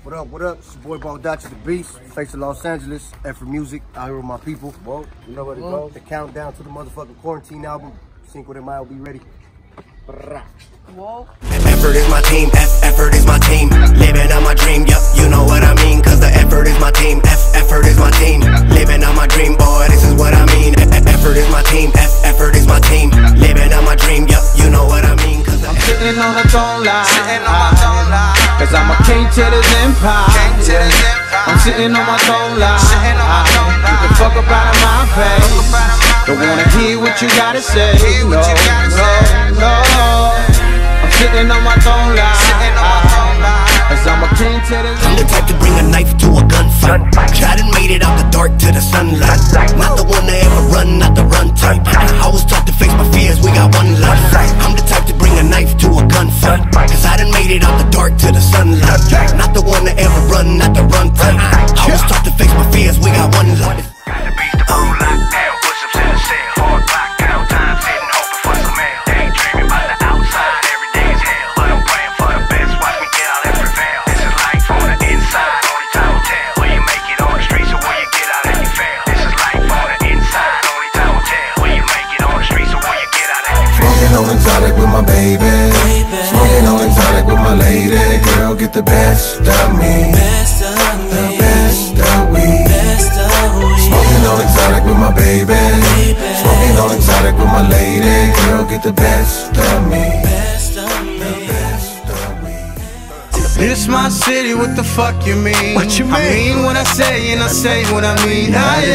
What up, what up? It's your boy Baldacci, the Beast, face of Los Angeles, Efxfort Music, out here with my people. Whoa, you know what it goes. The countdown to the motherfucking quarantine album. Cinco de Mayo, be ready. Whoa. Efxfort is my team, Efxfort is my team. Living on my dream, yup, you know what I mean. Cause the Efxfort is my team, Efxfort is my team. Living on my dream, boy, this is what I mean. Efxfort is my team, Efxfort is my team. Living on my dream, yup, you know what I mean. Cause I'm sitting on the throne line, cause I'm a king to this empire. I'm sitting on my throne line, get the fuck up out of my face. Don't wanna hear what you gotta say, no, no, no. I'm sitting on my throne line, cause I'm a king to this empire. I'm the type to bring a knife to a gunfight. Tried and made it out the dark to the sunlight. Not the one to ever run, not the run type. I was taught to face my fears, we got one life. I'm the type to bring a knife to a gunfight. Cause I done made it out the dark to the sunlight. Not the one to ever run, not the run type. I was taught to face my fears, we got one life. Got the beast up on lockdown, push-ups in the cell. Hard lockdown, time sitting hoping for some mail. Daydreaming about the outside, every day is hell. But I'm praying for the best, watch me get out every veil. This is life on the inside, only time will tell. Will you make it on the streets or will you get out and you fail? This is life on the inside, only time will tell. Will you make it on the streets or will you get out and you fail? Smoking on exotic with my baby. Smoking on exotic with my lady. Girl, get the best of me. The best of we. Smoking on exotic with my baby. Smoking on exotic with my lady. Girl, get the best of me. The best of we. This my city, what the fuck you mean? What you mean? I mean what I say and I say what I mean.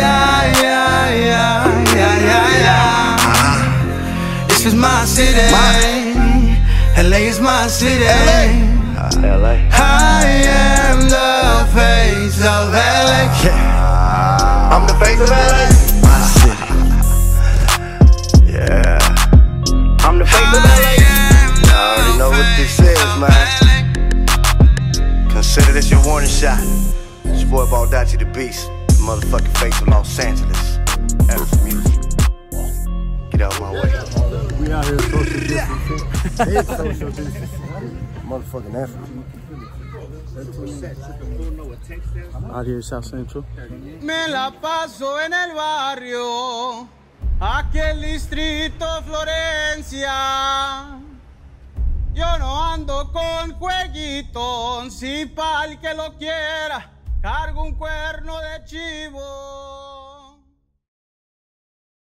This is my city. LA is my city. LA. I am the face of LA. I'm the face of LA. My city. Yeah. I'm the face of LA. You already know what this is, man. Consider this your warning shot. It's your boy Baldacci, the Beast, the motherfucking face of Los Angeles, Efxfort Music. Get out my way. We out here social distancing. It's social distancing. Motherfucking Efxfort. Out here in South Central. Me la paso en el barrio, aquel distrito Florencia. Yo no ando con jueguitos, si pa'l que lo quiera, cargo un cuerno de chivo.